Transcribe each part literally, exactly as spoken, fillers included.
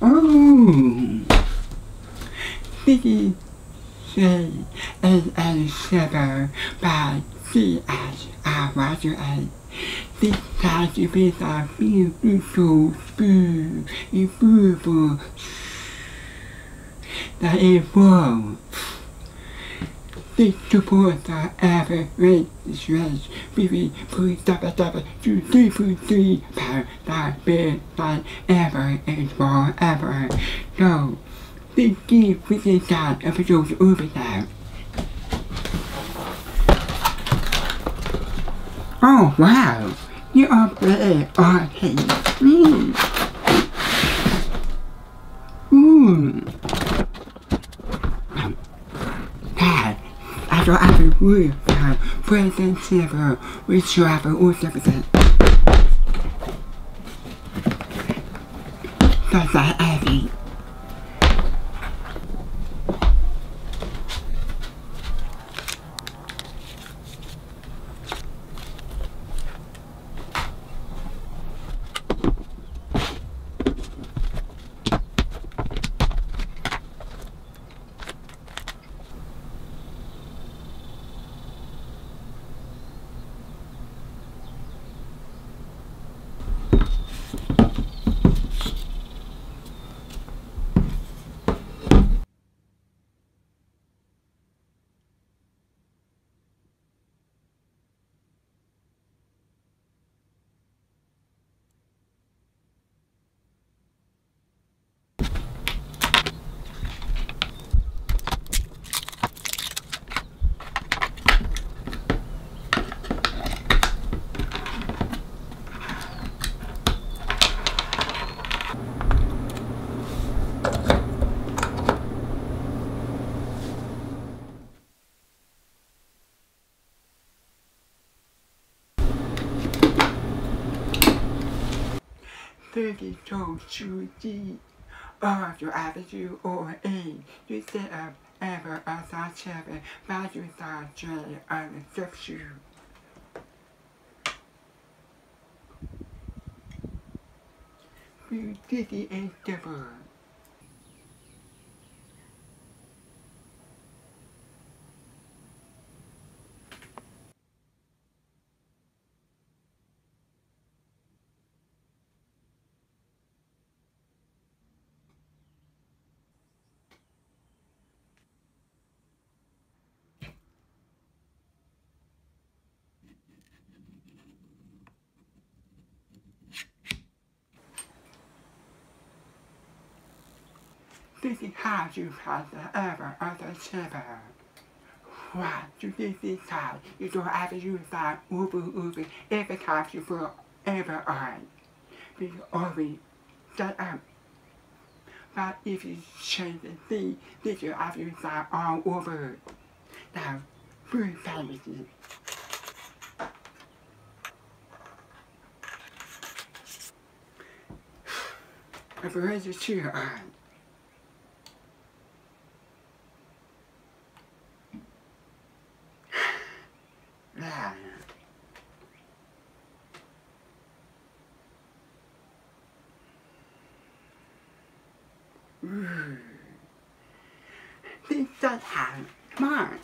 Oh, this is C A N seven by C S R Y A. This has to be a beautiful spoon, a beautiful that is full. This supports the average rate range between point seven seven to three point three pounds that big than ever and forever. So, this gives fifty time episodes over time. Oh wow! You are very arcade. Mm. Mmm. Dad, I don't have a roof now. Present silver, which you have all seven percent. That's that heavy. thirty-two to G, or you add you or A, you set up ever as a seven, value that J and substitute. You did it and double. This is how you pass the ever as a seven. What you did this time, you don't have to use that uber uber every time you put ever on. We always set up. But if you change the C, this you have to use that all over. Now, full fantasy. I put the chair on. Yeah. Ooh. This does have marks.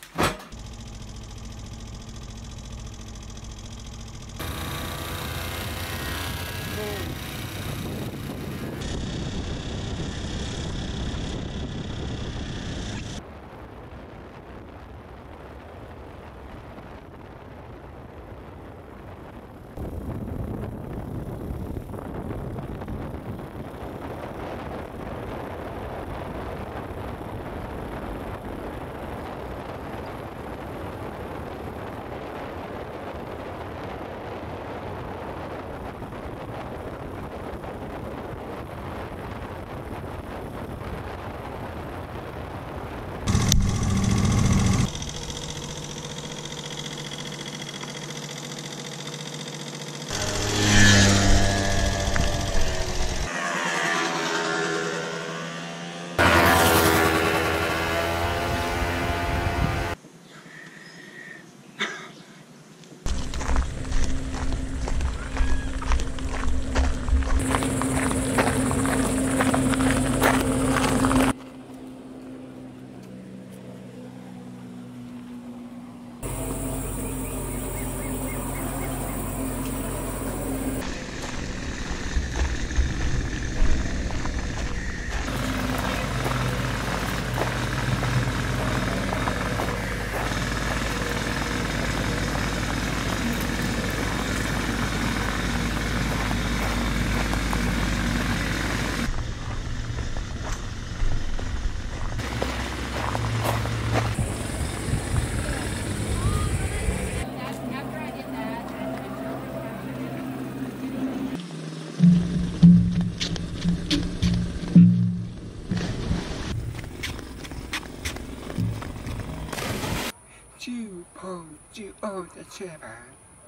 the server.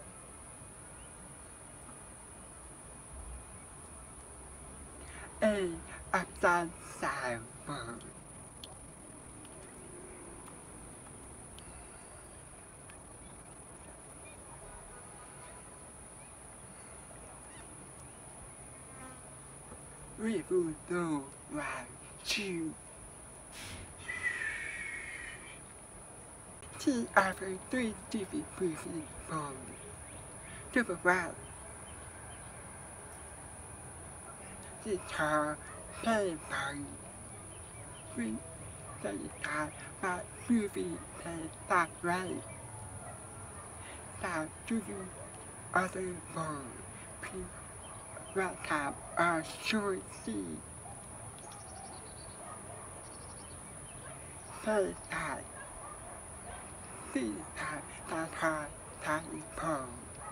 A upside server. We will do one, two. T after three different moving forward. Double one. Guitar, play body. We the guitar, but movie play that way. Now do you other word? Please welcome our short C. Play that. See that that hard tiny pole.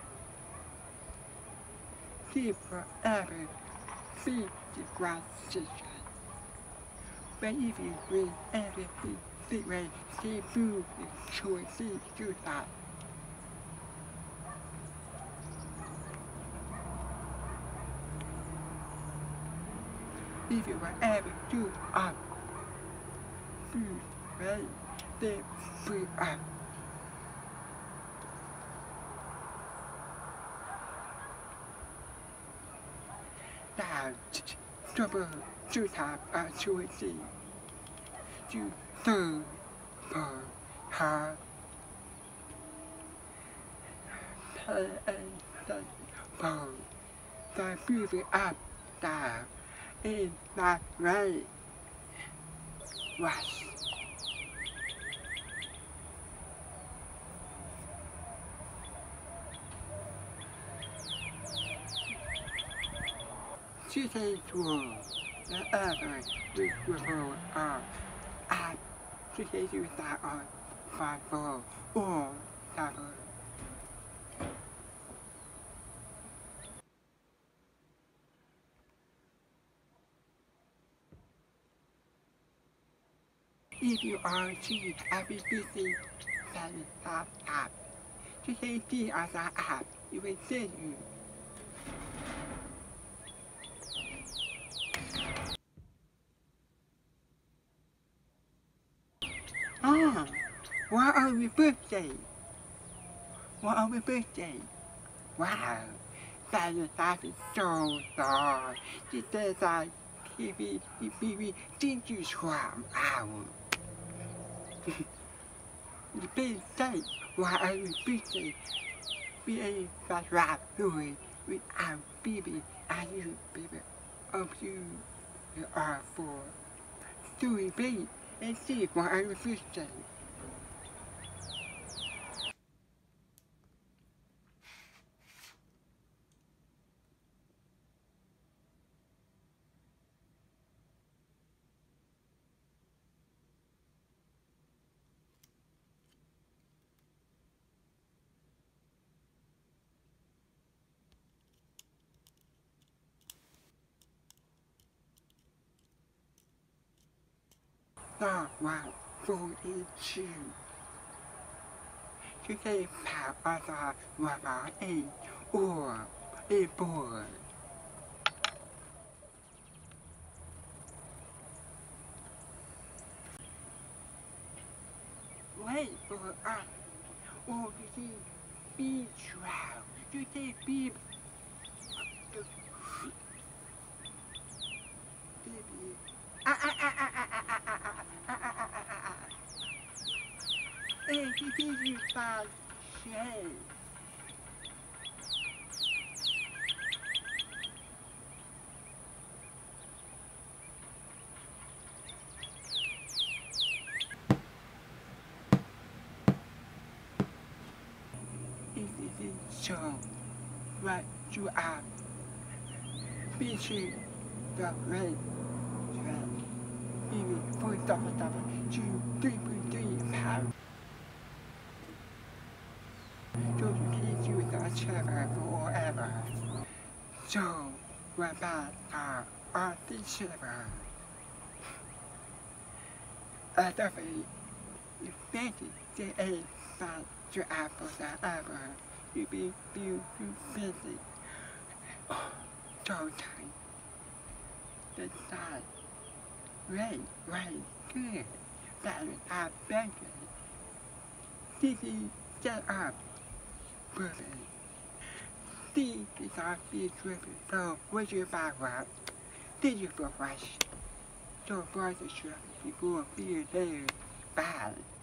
See forever. See the grass chicken. But if you win everything, see when see food is short C do that. If you will ever do up, food, right, then food up. Now, double, two tap, uh, two C, two, third, per, her, play, and, per, the moving up, down. In that way, rush. She says to the other with referral of at she says you that on five four or seven. If you are she every busy setting that app, she says see as an app, it will send you. Ah, what are we birthday? What are we birthday? Wow, that is that is so dark. She says that T V, T V, did you swam out? The big day, why are we birthday? We ain't that rap doing without baby and you baby of you you are for doing baby and see why are we birthday? Not one for each you. You can have other rubber a or a board. Wait for us. Or you see be trout. You say be baby. Ah ah ah ah ah ah ah ah ah ah ah ah ah. Hey, you did you find shade. So, what you are, between the red, red, baby, four double double, two, three point three pounds. So you can use the server forever. So, what about our on the server? Other way, you make it the A five your apples are ever. You be too, too busy. Oh, so tight. The sun. Rain, rain, good. That is our begging. Dizzy, get up. Bully. See, it's our big dripping. So, where's your back up? Did you go fresh? So far the trip before beer there. Bye.